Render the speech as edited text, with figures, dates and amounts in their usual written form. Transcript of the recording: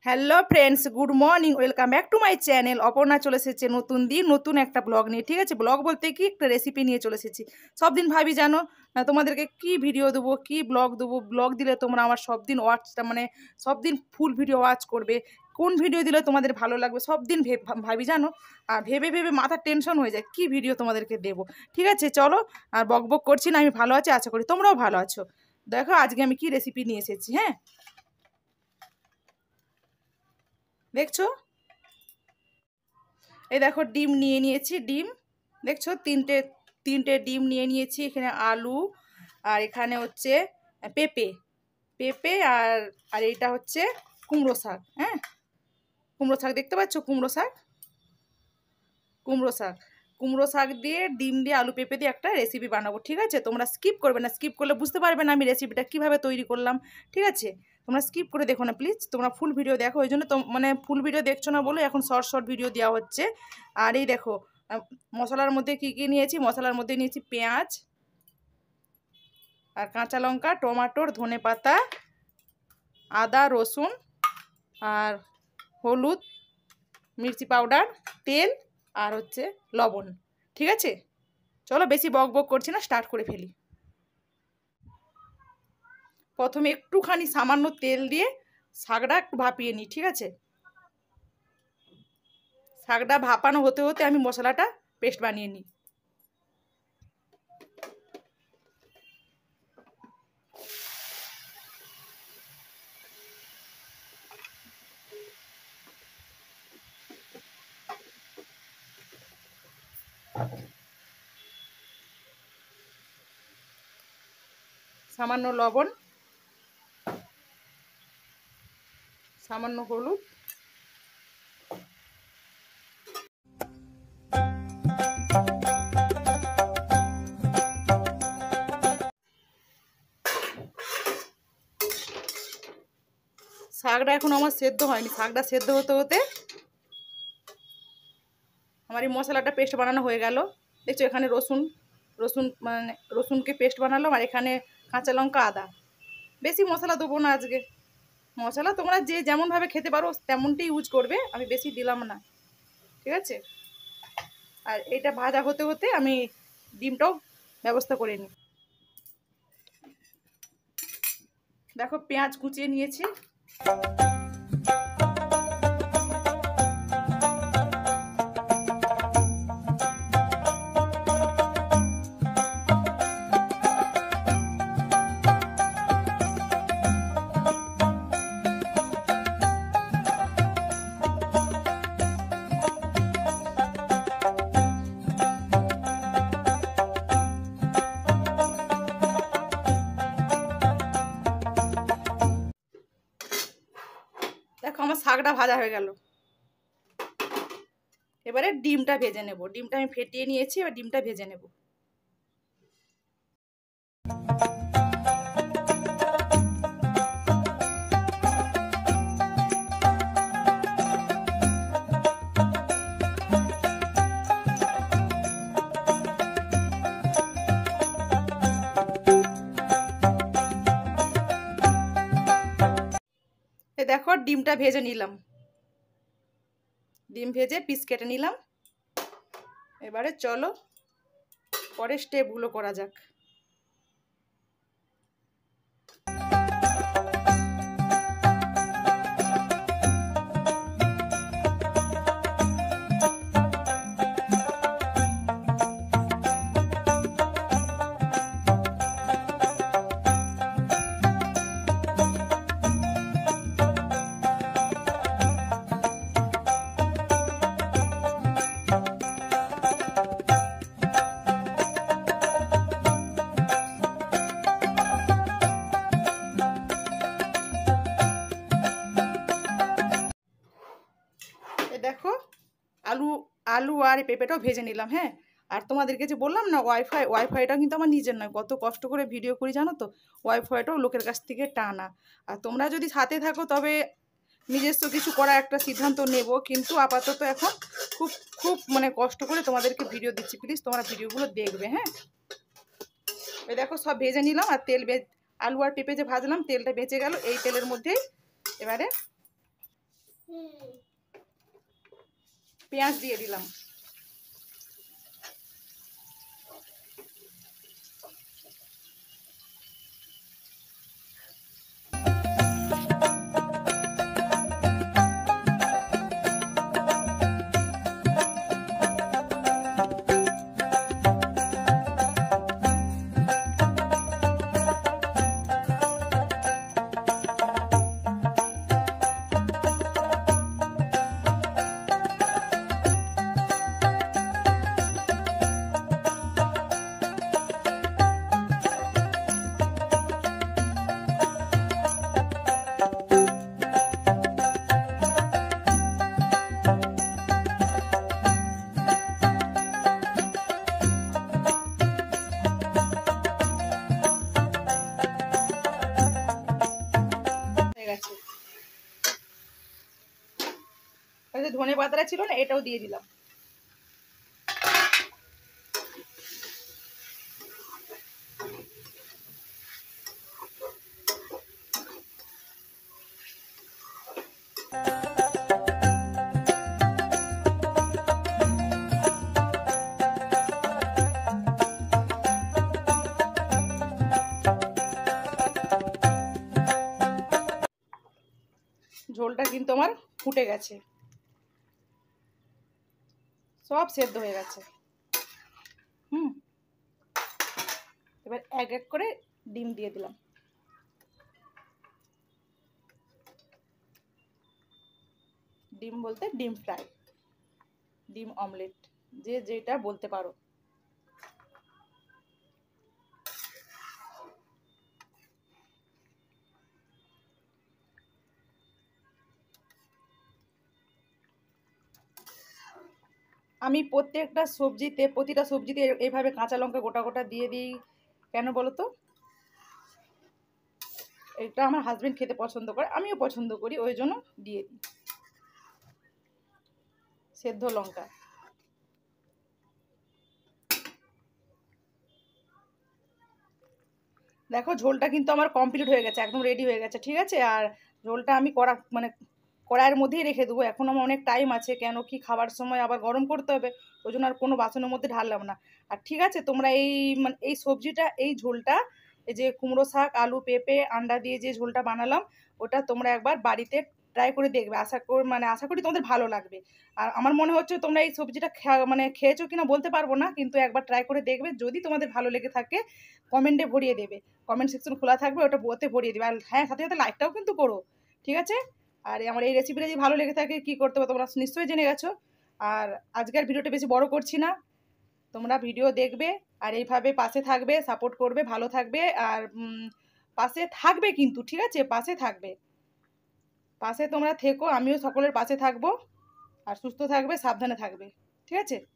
Hello friends, good morning, welcome back to my channel. Aparna চলে এসেছে নতুন দিন নতুন একটা ব্লগ নিয়ে। ঠিক আছে, ব্লগ বলতে কি একটা রেসিপি নিয়ে চলে এসেছি। সব দিন ভাবি জানো তোমাদেরকে কি ভিডিও দেবো, কি ব্লগ দেবো। ব্লগ দিলে তোমরা আমার সব দিন ওয়াচটা সব দিন ফুল ভিডিও ওয়াচ করবে। কোন ভিডিও দিলে তোমাদের ভালো লাগবে সব দিন ভাবি জানো। আর ভেবে ভেবে মাথার টেনশন হয়ে যায় কি ভিডিও তোমাদেরকে দেবো। ঠিক আছে চলো, আর বক বক করছি না, আমি ভালো আছি, আশা করি তোমরাও ভালো আছো। দেখো আজকে আমি কি রেসিপি নিয়ে এসেছি। হ্যাঁ দেখছো, এই দেখো ডিম নিয়ে নিয়েছি। ডিম দেখছো, তিনটে তিনটে ডিম নিয়ে নিয়েছি। এখানে আলু, আর এখানে হচ্ছে পেঁপে পেঁপে আর আর এইটা হচ্ছে কুমড়ো শাক। হ্যাঁ, কুমড়ো শাক দেখতে পাচ্ছ, কুমড়ো শাক। কুমড়ো শাক কুমড়ো শাক দিয়ে ডিম দিয়ে আলু পেঁপে দিয়ে একটা রেসিপি বানাবো। ঠিক আছে, তোমরা স্কিপ করবে না, স্কিপ করলে বুঝতে পারবে না আমি রেসিপিটা কিভাবে তৈরি করলাম। ঠিক আছে, তোমরা স্কিপ করে দেখো না প্লিজ, তোমরা ফুল ভিডিও দেখো। ওই জন্য তো ফুল ভিডিও দেখছো না বলে এখন শর্ট শর্ট ভিডিও দেওয়া হচ্ছে। আর এই দেখো মশলার মধ্যে কি কি নিয়েছি। মশলার মধ্যে নিয়েছি পেঁয়াজ আর কাঁচা লঙ্কা, টমেটোর, ধনেপাতা, আদা, রসুন, আর হলুদ, মির্চি পাউডার, তেল, আর হচ্ছে লবণ। ঠিক আছে, চলো বেশি বক বক করছি না, স্টার্ট করে ফেলি। প্রথমে একটুখানি সামান্য তেল দিয়ে শাকটা একটু ভাপিয়ে নিই। ঠিক আছে, শাকটা ভাপানো হতে হতে আমি মশলাটা পেস্ট বানিয়ে নিই। সামান্য লবণ, সামান্য হলুদ, শাকটা এখন আমার সেদ্ধ হয়নি। শাকটা সেদ্ধ হতে হতে আমার এই মশলাটা পেস্ট বানানো হয়ে গেল। দেখছো এখানে রসুন রসুন রসুনকে পেস্ট বানালাম, আর এখানে কাঁচা লঙ্কা, আদা। বেশি মশলা দেবো না আজকে। মশলা তোমরা যে যেমনভাবে খেতে পারো তেমনটাই ইউজ করবে, আমি বেশি দিলাম না। ঠিক আছে, আর এটা ভাজা হতে হতে আমি ডিমটাও ব্যবস্থা করে নিই। দেখো পেঁয়াজ কুচিয়ে নিয়েছি। দেখো আমার শাকটা ভাজা হয়ে গেল। এবারে ডিমটা ভেজে নেব। ডিমটা আমি ফেটিয়ে নিয়েছি, এবার ডিমটা ভেজে নেব। দেখো ডিমটা ভেজে নিলাম, ডিম ভেজে পিস কেটে নিলাম। এবারে চলো পরের স্টেপগুলো করা যাক। দেখো আলু আলু আর পেঁপেটাও ভেজে নিলাম। হ্যাঁ, আর তোমাদেরকে যে বললাম না ওয়াইফাইটাও কিন্তু আমার নিজের নয়, কত কষ্ট করে ভিডিও করি জানো তো। ওয়াইফাইটাও লোকের কাছ থেকে টানা। আর তোমরা যদি সাথে থাকো তবে নিজস্ব কিছু করার একটা সিদ্ধান্ত নেব, কিন্তু আপাতত এখন খুব খুব কষ্ট করে তোমাদেরকে ভিডিও দিচ্ছি। প্লিজ তোমরা ভিডিওগুলো দেখবে। হ্যাঁ, এই দেখো সব ভেজে নিলাম, আর তেল আলু আর পেঁপে যে ভাজলাম তেলটা বেঁচে গেল। এই তেলের মধ্যেই এবারে পেঁয়াজ দিয়ে দিলাম। ধনে পাতাটা ছিল না, এটাও দিয়ে দিলাম। ঝোলটা কিন্তু আমার ফুটে গেছে, সব সেদ্ধ হয়ে গেছে। এবার এক এক করে ডিম দিয়ে দিলাম। ডিম বলতে ডিম ফ্রাই, ডিম অমলেট, যে যেটা বলতে পারো। আমি প্রতিটা সবজিতে এইভাবে কাঁচা লঙ্কা গোটা গোটা দিয়ে দিই। কেন বলো তো? এটা আমার হাজবেন্ড খেতে পছন্দ করে, আমিও পছন্দ করি, ওই জন্য দিয়ে দিই সেদ্ধ লঙ্কা। দেখো ঝোলটা কিন্তু আমার কমপ্লিট হয়ে গেছে, একদম রেডি হয়ে গেছে, ঠিক আছে। আর ঝোলটা আমি কড়াইয়ের মধ্যেই রেখে দেবো, এখন আমার অনেক টাইম আছে, কেন কি খাবার সময় আবার গরম করতে হবে, ওই জন্য আর কোনো বাসনের মধ্যে ঢাললাম না। আর ঠিক আছে, তোমরা এই সবজিটা, এই ঝোলটা, এই যে কুমড়ো শাক, আলু, পেঁপে, আন্ডা দিয়ে যে ঝোলটা বানালাম, ওটা তোমরা একবার বাড়িতে ট্রাই করে দেখবে। আশা করি তোমাদের ভালো লাগবে। আর আমার মনে হচ্ছে তোমরা এই সবজিটা খেয়েছো কিনা বলতে পারবো না, কিন্তু একবার ট্রাই করে দেখবে। যদি তোমাদের ভালো লেগে থাকে কমেন্টে ভরিয়ে দেবে, কমেন্ট সেকশন খোলা থাকবে, ওতে ভরিয়ে দেবে। আর হ্যাঁ, সাথে সাথে লাইকটাও কিন্তু করো, ঠিক আছে। আর আমার এই রেসিপিটা যদি ভালো লেগে থাকে কী করতে হবে তোমরা নিশ্চয়ই জেনে গেছো। আর আজকের ভিডিওটা বেশি বড় করছি না, তোমরা ভিডিও দেখবে আর এইভাবে পাশে থাকবে, সাপোর্ট করবে, ভালো থাকবে। আর পাশে থাকবে কিন্তু, ঠিক আছে, পাশে থাকবে, পাশে তোমরা থেকো, আমিও সকলের পাশে থাকবো। আর সুস্থ থাকবে, সাবধানে থাকবে, ঠিক আছে।